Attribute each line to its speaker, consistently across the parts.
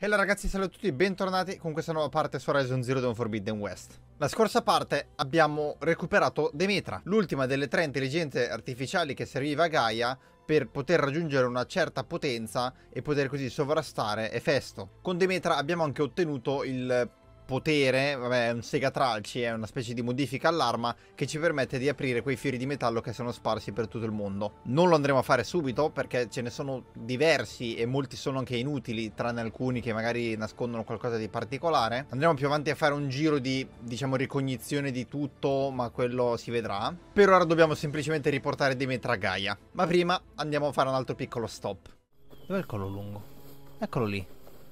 Speaker 1: Hello ragazzi, salve a tutti e bentornati con questa nuova parte su Horizon Zero Dawn Forbidden West. La scorsa parte abbiamo recuperato Demetra, l'ultima delle 3 intelligenze artificiali che serviva a Gaia per poter raggiungere una certa potenza e poter così sovrastare Efesto. Con Demetra abbiamo anche ottenuto il potere, vabbè, è un segatralci, è una specie di modifica all'arma che ci permette di aprire quei fiori di metallo che sono sparsi per tutto il mondo. Non lo andremo a fare subito perché ce ne sono diversi e molti sono anche inutili, tranne alcuni che magari nascondono qualcosa di particolare. Andremo più avanti a fare un giro di, diciamo, ricognizione di tutto, ma quello si vedrà. Per ora dobbiamo semplicemente riportare Demetra a Gaia. Ma prima andiamo a fare un altro piccolo stop. Dov'è il collo lungo? Eccolo lì.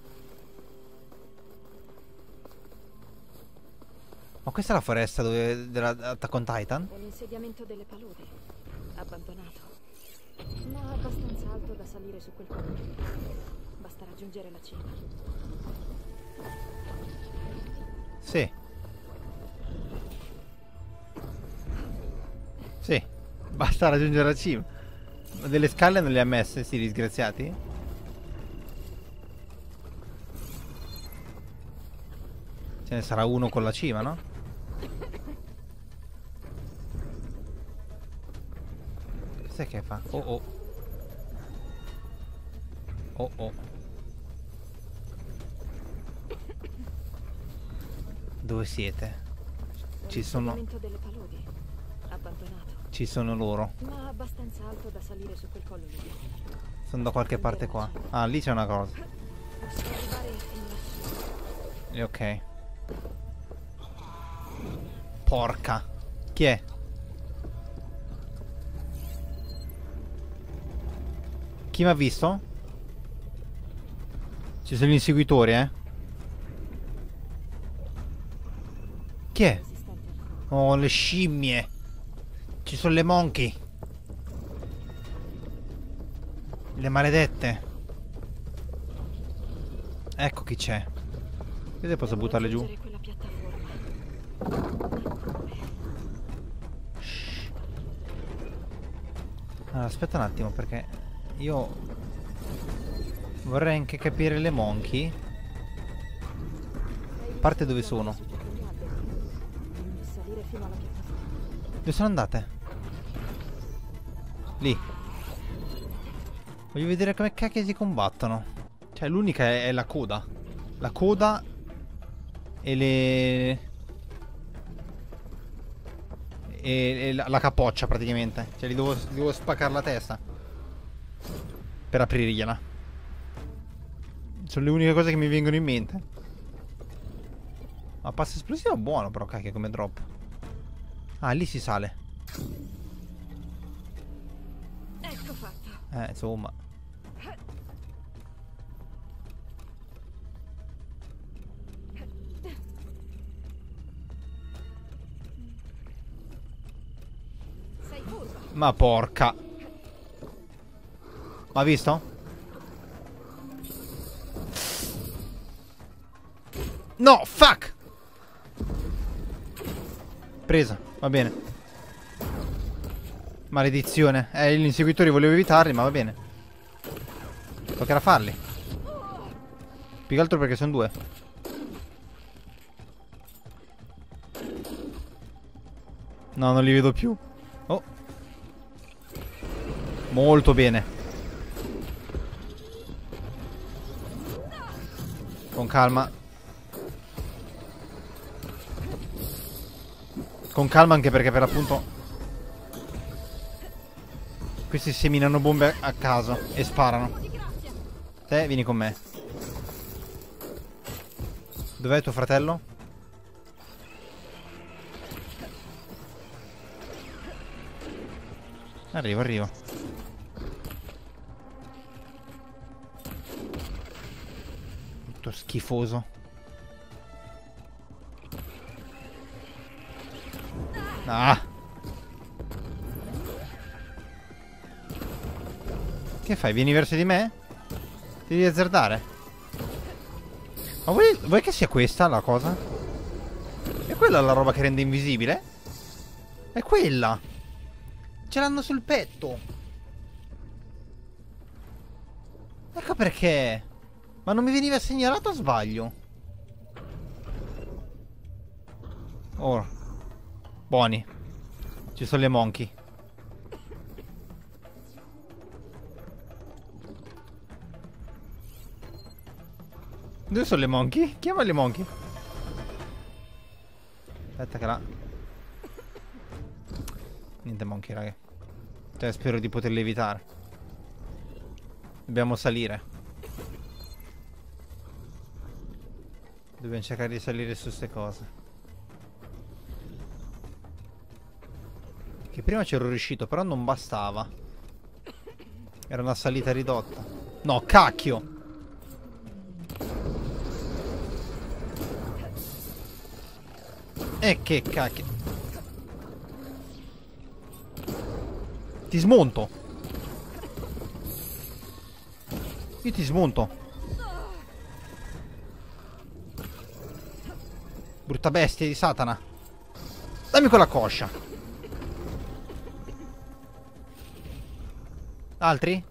Speaker 1: Ma questa è la foresta dell'Attack on Titan?
Speaker 2: È l'insediamento delle paludi, abbandonato, ma abbastanza alto da salire su quel colle. Basta raggiungere la cima.
Speaker 1: Sì. Sì, basta raggiungere la cima. Ma delle scale non le ha messe, sti disgraziati? Ce ne sarà uno con la cima, no? Cos'è che fa? Oh oh. Oh oh. Dove siete? Ci sono...
Speaker 2: L'insediamento delle paludi, abbandonato,
Speaker 1: Ci sono loro.
Speaker 2: ma abbastanza alto da salire su quel collo lì.
Speaker 1: Sono da qualche parte qua. Ah, lì c'è una cosa.
Speaker 2: Posso arrivare fino lassù.
Speaker 1: E ok. Porca. Chi è? Chi mi ha visto? Ci sono gli inseguitori, eh? Chi è? Oh, le scimmie. Ci sono le monkey. Le maledette. Ecco chi c'è. Vedete, posso buttarle giù?
Speaker 2: Quella piattaforma.
Speaker 1: Shh. Allora, aspetta un attimo perché io vorrei anche capire le monkey. A parte dove sono.
Speaker 2: Salire fino alla piattaforma.
Speaker 1: Dove sono andate? Lì. Voglio vedere come cacchio si combattono. Cioè l'unica è la coda. La coda e le... E la capoccia praticamente. Cioè gli devo spaccare la testa per aprirgliela. Sono le uniche cose che mi vengono in mente. Ma passa esplosivo buono però, cacchio, come drop. Ah, lì si sale.
Speaker 2: Ecco fatto.
Speaker 1: Insomma.
Speaker 2: Sei furba.
Speaker 1: Ma porca. Ma visto? No, fuck. Presa, va bene. Maledizione. Gli inseguitori volevo evitarli, ma va bene. Toccherà farli. Più che altro perché sono due. No, non li vedo più. Oh. Molto bene. Con calma. Con calma anche perché per l'appunto questi seminano bombe a caso e sparano. Te vieni con me. Dov'è tuo fratello? Arrivo, arrivo. Tutto schifoso. Ah. Che fai? Vieni verso di me? Ti devi azzardare? Ma vuoi che sia questa la cosa? È quella la roba che rende invisibile? È quella! Ce l'hanno sul petto! Ecco perché! Ma non mi veniva segnalato o sbaglio? Oh. Buoni. Ci sono le monkey. Dove sono le monkey? Chiama le monkey. Aspetta che là. Niente monkey, raga. Cioè, spero di poterle evitare. Dobbiamo salire. Dobbiamo cercare di salire su ste cose. Che prima c'ero riuscito, però non bastava. Era una salita ridotta. No, cacchio! E che cacchio. Ti smonto. Io ti smonto. Brutta bestia di Satana. Dammi quella coscia. Altri?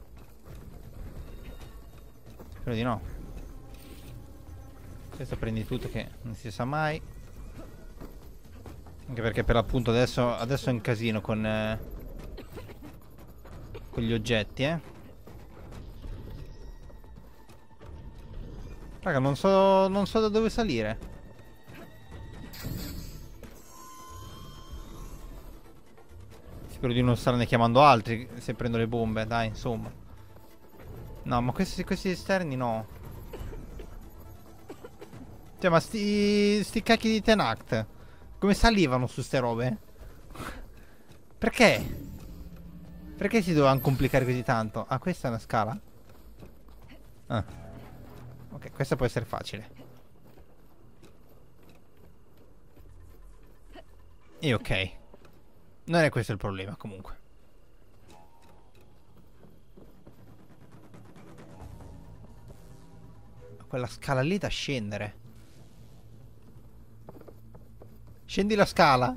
Speaker 1: Spero di no. Questo prendi tutto che non si sa mai. Anche perché per l'appunto adesso è un casino con gli oggetti, Raga, non so da dove salire. Spero di non starne chiamando altri se prendo le bombe, dai, insomma. No, ma questi esterni no. Cioè, ma sti cacchi di Tenact come salivano su ste robe? Perché? Perché si dovevano complicare così tanto? Ah, questa è una scala? Ah. Ok, questa può essere facile. E ok. Non è questo il problema, comunque. Quella scala lì da scendere. Scendi la scala?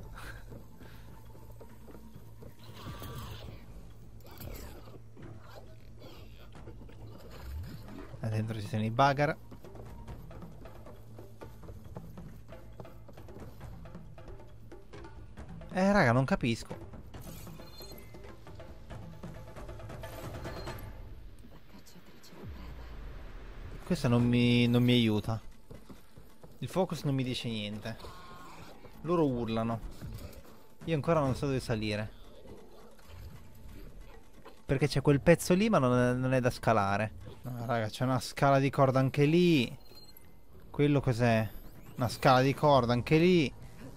Speaker 1: Là dentro ci sono i bugger. Raga, non capisco. Questa non mi aiuta. Il focus non mi dice niente. Loro urlano. Io ancora non so dove salire. Perché c'è quel pezzo lì ma non è da scalare. No, raga, c'è una scala di corda anche lì. Quello cos'è? Una scala di corda anche lì.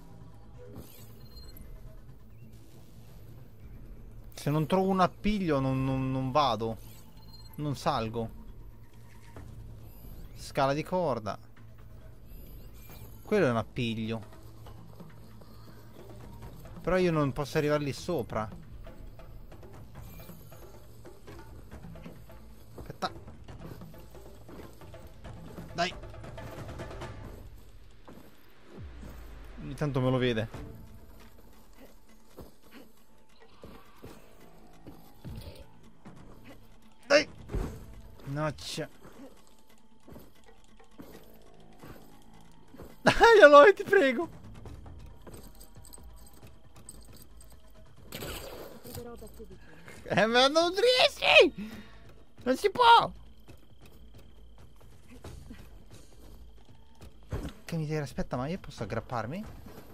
Speaker 1: Se non trovo un appiglio non vado. Non salgo. Scala di corda. Quello è un appiglio. Però io non posso arrivare lì sopra. Aspetta. Dai. Ogni tanto me lo vede. Dai. Noccia. Dai, allora ti prego. Ma non riesci! Non si può! Che miseria, aspetta, ma io posso aggrapparmi?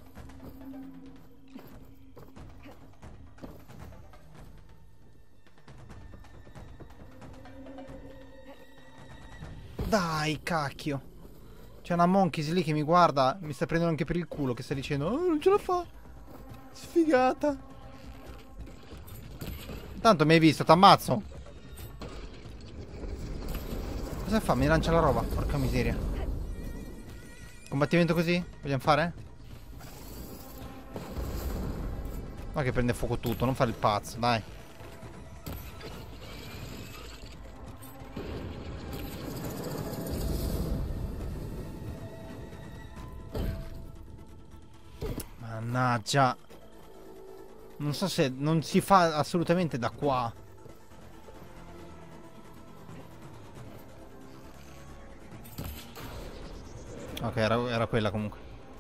Speaker 1: Dai, cacchio! C'è una Monkeys lì che mi guarda, mi sta prendendo anche per il culo, che sta dicendo: oh, non ce la fa! Sfigata! Tanto mi hai visto, t'ammazzo! Cosa fa? Mi lancia la roba, porca miseria. Combattimento così? Vogliamo fare? Ma che prende fuoco tutto, non fare il pazzo, dai. Mannaggia. Non so se non si fa assolutamente da qua. Ok, era quella comunque.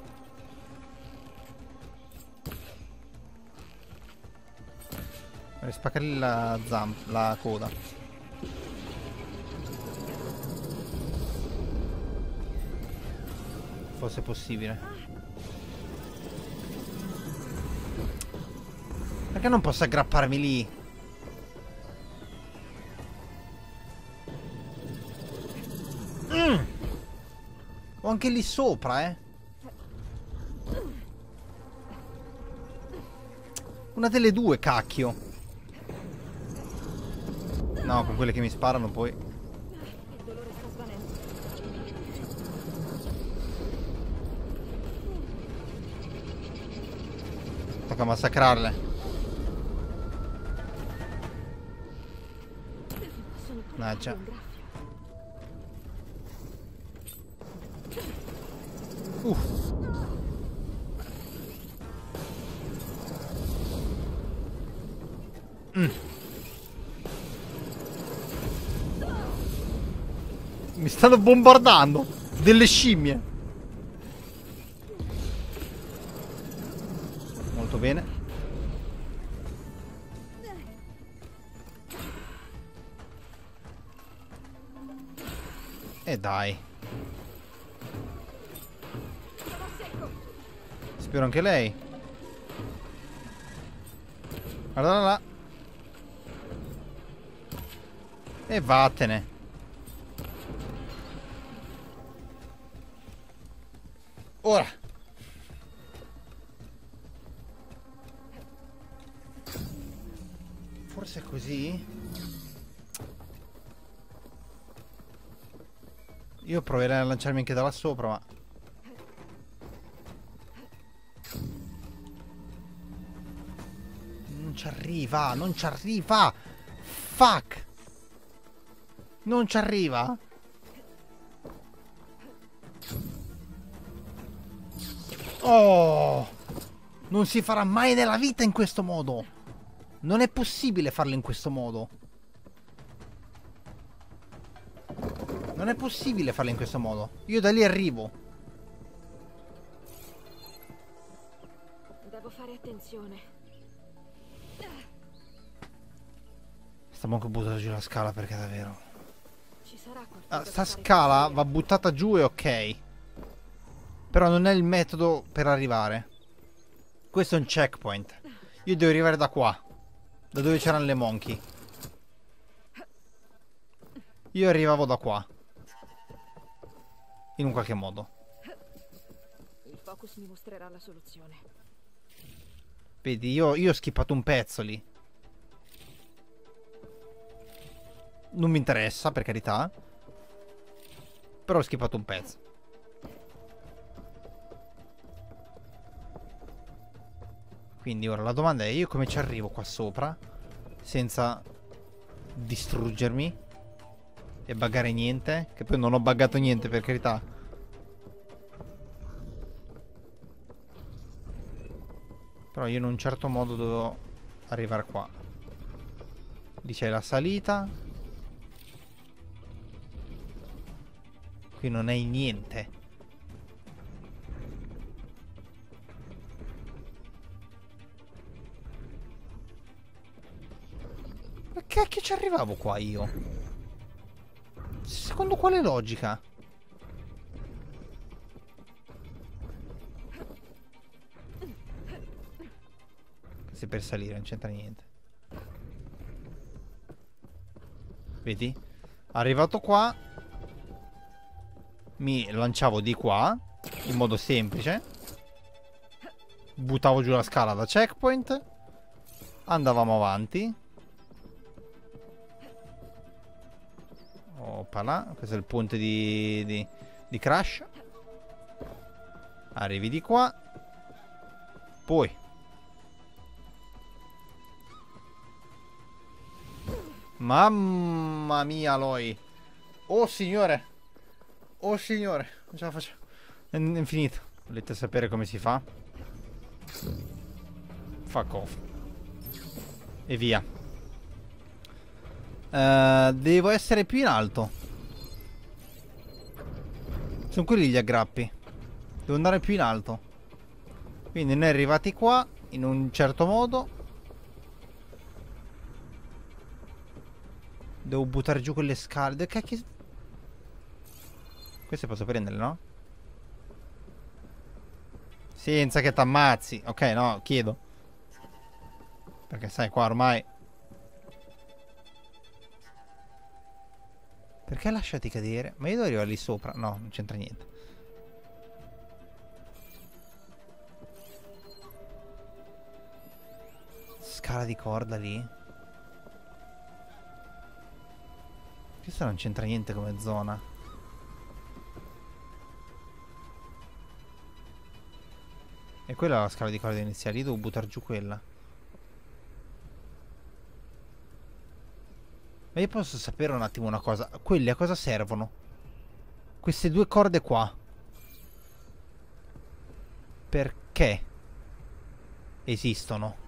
Speaker 1: Vorrei spaccargli la coda. Fosse possibile. Perché non posso aggrapparmi lì? Ho anche lì sopra, eh. Una delle due, cacchio. No, con quelle che mi sparano poi.
Speaker 2: Il dolore sta svanendo.
Speaker 1: Tocca massacrarle.
Speaker 2: Sono pure
Speaker 1: Ah, già.
Speaker 2: un graffio.
Speaker 1: Mi stanno bombardando. Delle scimmie. Molto bene. E dai. Spero anche lei. Guarda là. E vattene. Ora. Forse è così? Io proverei a lanciarmi anche da là sopra, ma... non ci arriva, non ci arriva! Fuck! Non ci arriva? Oh! Non si farà mai nella vita in questo modo! Non è possibile farlo in questo modo! Non è possibile farlo in questo modo! Io da lì arrivo!
Speaker 2: Devo fare attenzione.
Speaker 1: Stiamo anche buttando giù la scala perché davvero...
Speaker 2: Ci sarà qualcosa
Speaker 1: Ah,
Speaker 2: da
Speaker 1: sta
Speaker 2: fare in
Speaker 1: scala
Speaker 2: questa
Speaker 1: va buttata giù e ok. Però non è il metodo per arrivare. Questo è un checkpoint. Io devo arrivare da qua. Da dove c'erano le monkey. Io arrivavo da qua. In un qualche modo.
Speaker 2: via. Il focus mi mostrerà la soluzione.
Speaker 1: Vedi, io ho skippato un pezzo lì. Non mi interessa, per carità. Però ho skippato un pezzo. Quindi ora la domanda è: io come ci arrivo qua sopra senza distruggermi e buggare niente? Che poi non ho buggato niente, per carità. Però io in un certo modo dovevo arrivare qua. Lì c'è la salita. Qui non hai niente. Ma che ci arrivavo qua io? Secondo quale logica? Se per salire non c'entra niente. Vedi? Arrivato qua, mi lanciavo di qua in modo semplice. Buttavo giù la scala da checkpoint. Andavamo avanti. Opala, questo è il ponte di Crash. Arrivi di qua. Poi mamma mia, Aloy. Oh signore. Oh signore. Non ce la faccio. È infinito. Volete sapere come si fa? Fuck off. E via. Devo essere più in alto. Sono quelli gli aggrappi. Devo andare più in alto. Quindi noi arrivati qua in un certo modo. Devo buttare giù quelle scale. Dove cacchio... Queste posso prenderle, no? Senza che t'ammazzi. Ok, no, chiedo. Perché sai, qua ormai... Perché lasciati cadere? Ma io devo arrivare lì sopra. No, non c'entra niente. Scala di corda lì. Questa non c'entra niente come zona. E quella è la scala di corda iniziale. Io devo buttare giù quella. Ma io posso sapere un attimo una cosa. Quelli a cosa servono? Queste due corde qua. Perché esistono?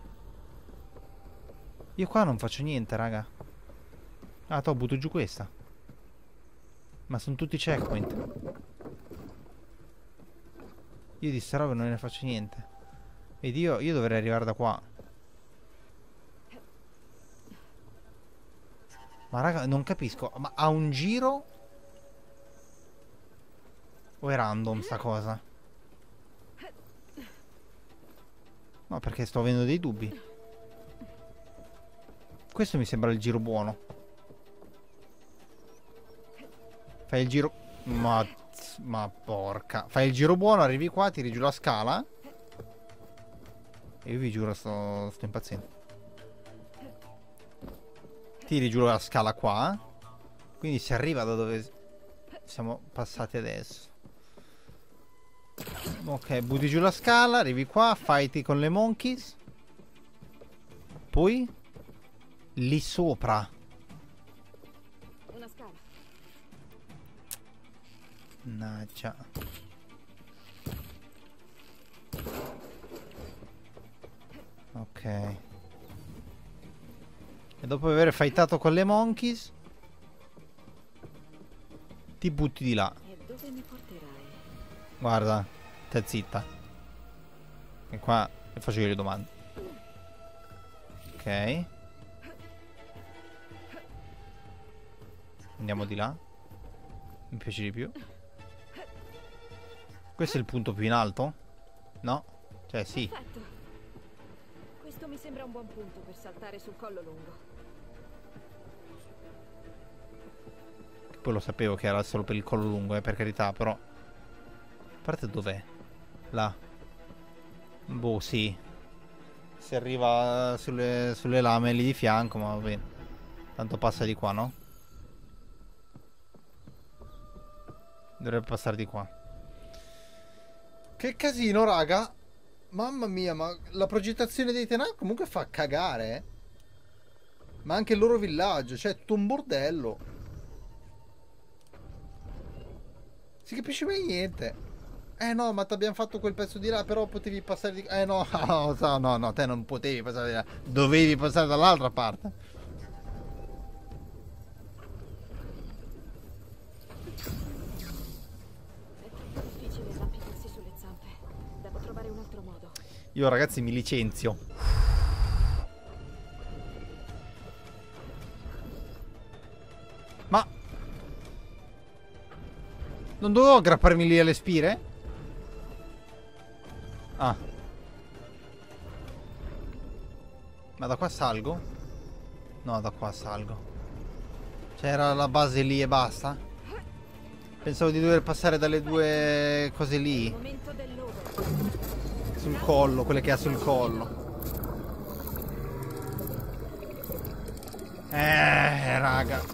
Speaker 1: Io qua non faccio niente, raga. Ah, butto giù questa. Ma sono tutti checkpoint. Io di sta roba non ne faccio niente. Ed io dovrei arrivare da qua. Ma raga, non capisco. Ma ha un giro? O è random sta cosa? No, perché sto avendo dei dubbi. Questo mi sembra il giro buono. Fai il giro... Ma porca. Fai il giro buono, arrivi qua, tiri giù la scala. E io vi giuro, sto impazzendo. Tiri giù la scala qua. Quindi si arriva da dove siamo passati adesso. Ok, butti giù la scala, arrivi qua, fighti con le monkeys. Poi lì sopra.
Speaker 2: Una scala.
Speaker 1: Mannaggia. Ok. E dopo aver fightato con le monkeys ti butti di là.
Speaker 2: E dove mi porterai?
Speaker 1: Guarda, stai zitta. E qua le faccio io le domande. Ok. Andiamo di là. Mi piace di più. Questo è il punto più in alto? No? Cioè sì.
Speaker 2: Perfetto. Questo mi sembra un buon punto per saltare sul collo lungo.
Speaker 1: Poi lo sapevo che era solo per il collo lungo, per carità, però. A parte dov'è? Là. Boh, sì. Si arriva sulle lame lì di fianco, ma va bene. Tanto passa di qua, no? Dovrebbe passare di qua. Che casino, raga. Mamma mia, ma la progettazione dei Tenà comunque fa cagare, eh. Ma anche il loro villaggio, cioè è tutto un bordello. Si capisce mai niente. No, ma ti abbiamo fatto quel pezzo di là, però potevi passare di... no, no, te non potevi passare di là. Dovevi passare dall'altra parte.
Speaker 2: È troppo difficile arrampicarsi sulle zampe. Devo trovare un altro modo.
Speaker 1: Io ragazzi mi licenzio. Ma... non dovevo aggrapparmi lì alle spire? Ah. Ma da qua salgo? No, da qua salgo. C'era la base lì e basta? Pensavo di dover passare dalle due cose lì.
Speaker 2: Momento dell'over.
Speaker 1: Sul collo, quelle che ha sul collo. Raga.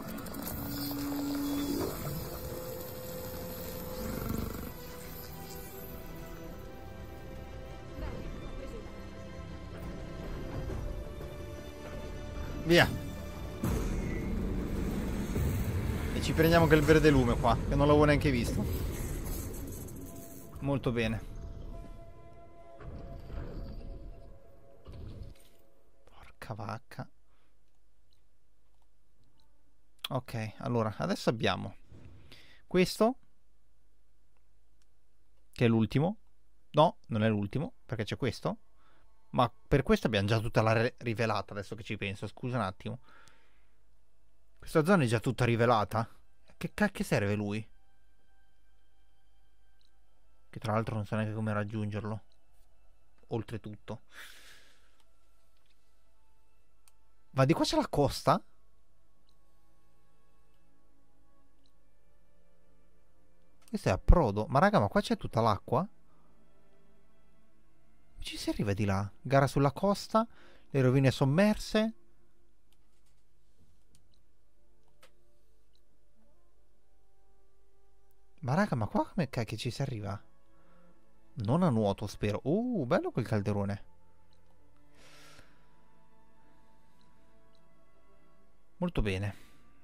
Speaker 1: Via. E ci prendiamo anche il verde lume qua, che non l'avevo neanche visto. Molto bene. Porca vacca. Ok, allora, adesso abbiamo questo, Che è l'ultimo. No, non è l'ultimo, perché c'è questo. Ma per questo abbiamo già tutta la rivelata, adesso che ci penso. Scusa un attimo. Questa zona è già tutta rivelata? Che cacchio serve lui? Che tra l'altro non so neanche come raggiungerlo. Oltretutto. Ma di qua c'è la costa? Questo è approdo. Ma raga, ma qua c'è tutta l'acqua? Come ci si arriva di là? Gara sulla costa, le rovine sommerse. Ma raga, ma qua come cacchio ci si arriva? Non a nuoto, spero. Bello quel calderone. Molto bene.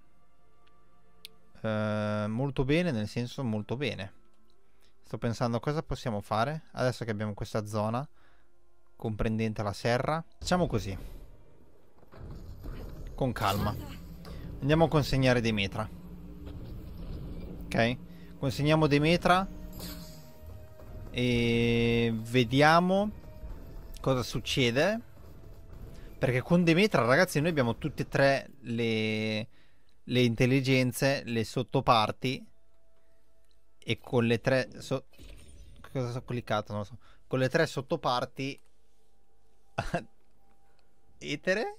Speaker 1: Molto bene, nel senso molto bene. Sto pensando a cosa possiamo fare adesso che abbiamo questa zona comprendente la serra. Facciamo così, con calma. Andiamo a consegnare Demetra. Ok? Consegniamo Demetra e vediamo cosa succede. Perché con Demetra, ragazzi, noi abbiamo tutte e tre le intelligenze, le sottoparti. E con le tre cosa ho cliccato? Non lo so. Con le tre sottoparti etere?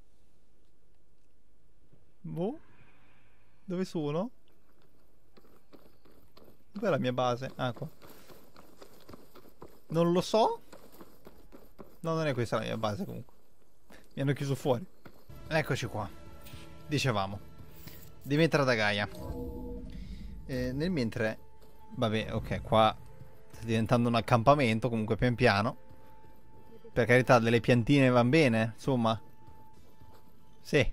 Speaker 1: Boh. Dove sono? Dov'è la mia base? Ah, qua. Non lo so. No, non è questa la mia base comunque. Mi hanno chiuso fuori. Eccoci qua. Dicevamo Demetra da Gaia. Nel mentre, vabbè, ok, qua sta diventando un accampamento. Comunque pian piano. Per carità, delle piantine van bene, insomma. Sì.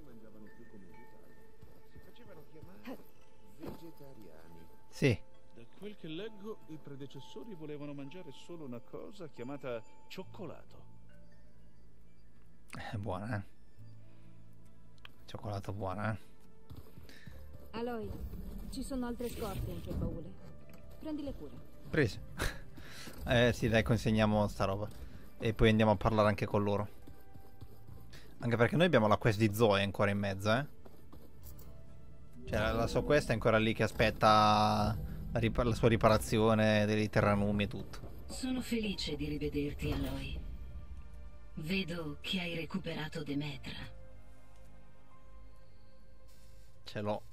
Speaker 1: Sì.
Speaker 3: Da quel che leggo, i predecessori volevano mangiare solo una cosa chiamata cioccolato.
Speaker 1: Buona, eh. Cioccolato buona, eh.
Speaker 2: Aloy, ci sono altre scorte in quel baule. Prendile cura.
Speaker 1: Prese. Sì, dai, consegniamo sta roba. E poi andiamo a parlare anche con loro. Anche perché noi abbiamo la quest di Zoe ancora in mezzo, eh. Cioè, la sua quest è ancora lì che aspetta la sua riparazione dei terranumi e tutto.
Speaker 4: Sono felice di rivederti, Aloy. Vedo che hai recuperato Demetra.
Speaker 1: Ce l'ho.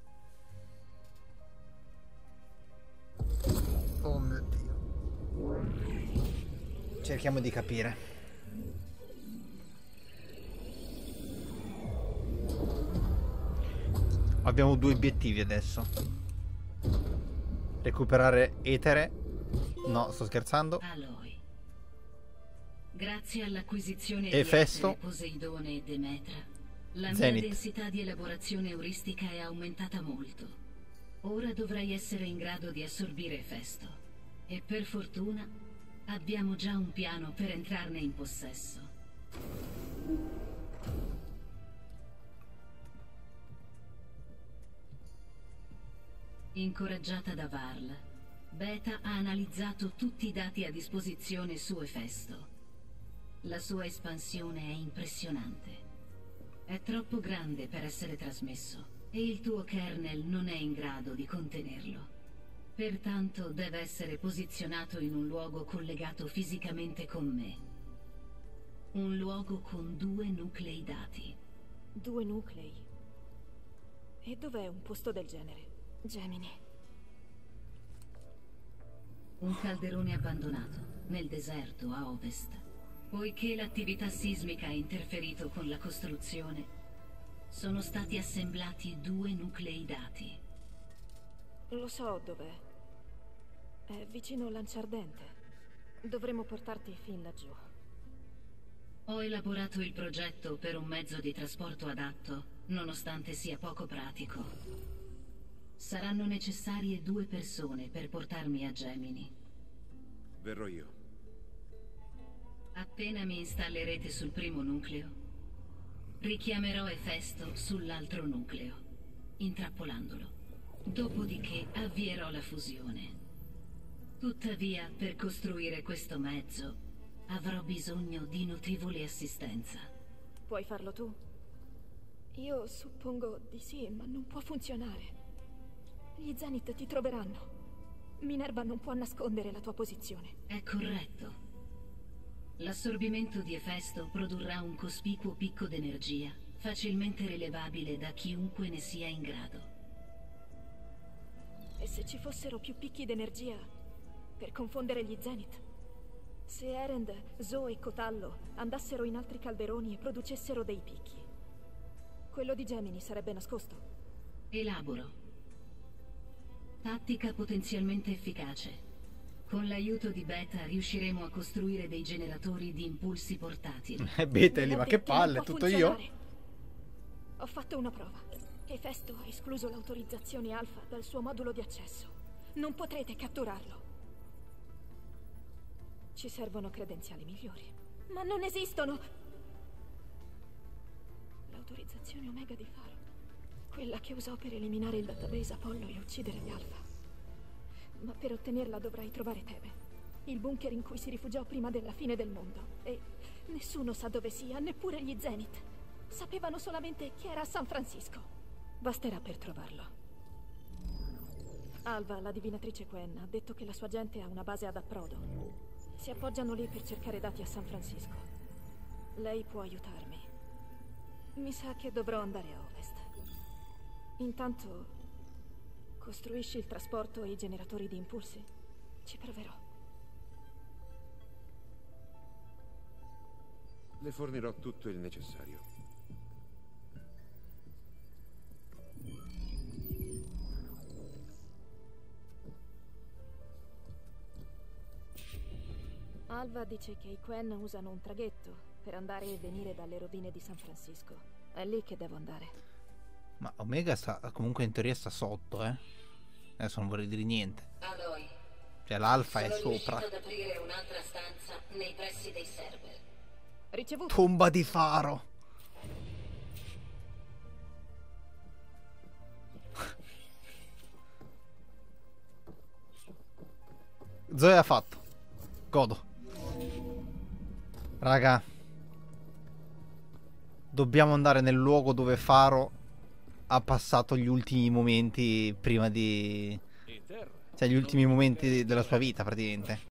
Speaker 1: Oh mio Dio. Cerchiamo di capire. Abbiamo due obiettivi adesso. Recuperare etere. No, sto scherzando.
Speaker 4: Aloy, grazie all'acquisizione di
Speaker 1: Efesto,
Speaker 4: Etere, Poseidone e Demetra, la
Speaker 1: Zenith.
Speaker 4: mia densità di elaborazione euristica è aumentata molto. Ora dovrei essere in grado di assorbire Efesto. E per fortuna abbiamo già un piano per entrarne in possesso. Incoraggiata da Varl, Beta ha analizzato tutti i dati a disposizione su Efesto. La sua espansione è impressionante. È troppo grande per essere trasmesso e il tuo kernel non è in grado di contenerlo. Pertanto deve essere posizionato in un luogo collegato fisicamente con me. Un luogo con 2 nuclei dati.
Speaker 2: 2 nuclei. E dov'è un posto del genere? Gemini.
Speaker 4: Un calderone abbandonato, nel deserto a ovest. Poiché l'attività sismica ha interferito con la costruzione, sono stati assemblati 2 nuclei dati.
Speaker 2: Lo so dov'è. È vicino Lanciardente. Dovremmo portarti fin laggiù.
Speaker 4: Ho elaborato il progetto per un mezzo di trasporto adatto, nonostante sia poco pratico. Saranno necessarie 2 persone per portarmi a Gemini.
Speaker 5: Verrò io.
Speaker 4: Appena mi installerete sul primo nucleo, richiamerò Efesto sull'altro nucleo, intrappolandolo. Dopodiché avvierò la fusione. Tuttavia, per costruire questo mezzo, avrò bisogno di notevole assistenza.
Speaker 2: Puoi farlo tu? Io suppongo di sì, ma non può funzionare. Gli Zenith ti troveranno. Minerva non può nascondere la tua posizione.
Speaker 4: È corretto. L'assorbimento di Efesto produrrà un cospicuo picco d'energia, facilmente rilevabile da chiunque ne sia in grado.
Speaker 2: E se ci fossero più picchi d'energia per confondere gli Zenith? Se Erend, Zoe e Cotallo andassero in altri calderoni e producessero dei picchi, quello di Gemini sarebbe nascosto.
Speaker 4: Elaboro. Tattica potenzialmente efficace. Con l'aiuto di Beta riusciremo a costruire dei generatori di impulsi portatili.
Speaker 1: Beta lì, ma che
Speaker 2: Non può
Speaker 1: palle, tutto io?
Speaker 2: funzionare. Ho fatto una prova. Efesto ha escluso l'autorizzazione Alpha dal suo modulo di accesso. Non potrete catturarlo. Ci servono credenziali migliori. Ma non esistono! L'autorizzazione Omega di Faro. Quella che usò per eliminare il database Apollo e uccidere gli Alpha. Ma per ottenerla dovrai trovare Tebe, il bunker in cui si rifugiò prima della fine del mondo. E nessuno sa dove sia, neppure gli Zenith. Sapevano solamente che era a San Francisco. Basterà per trovarlo. Alva, la divinatrice Quen, ha detto che la sua gente ha una base ad approdo. Si appoggiano lì per cercare dati a San Francisco. Lei può aiutarmi. Mi sa che dovrò andare a ovest. Intanto, costruisci il trasporto e i generatori di impulsi? Ci proverò.
Speaker 5: Le fornirò tutto il necessario.
Speaker 2: Alva dice che i Quen usano un traghetto per andare e venire dalle rovine di San Francisco. È lì che devo andare.
Speaker 1: Ma Omega sta, comunque in teoria sta sotto, eh. Adesso non vorrei dire niente.
Speaker 4: Aloy,
Speaker 1: Cioè l'alfa è
Speaker 4: sono
Speaker 1: sopra.
Speaker 4: riuscito ad aprire un'altra stanza nei pressi dei server.
Speaker 2: Ricevuto.
Speaker 1: Tomba di Faro. Zoe ha fatto. Godo. Raga, dobbiamo andare nel luogo dove Faro ha passato gli ultimi momenti prima di...
Speaker 3: E terra.
Speaker 1: Cioè gli ultimi momenti della sua vita praticamente.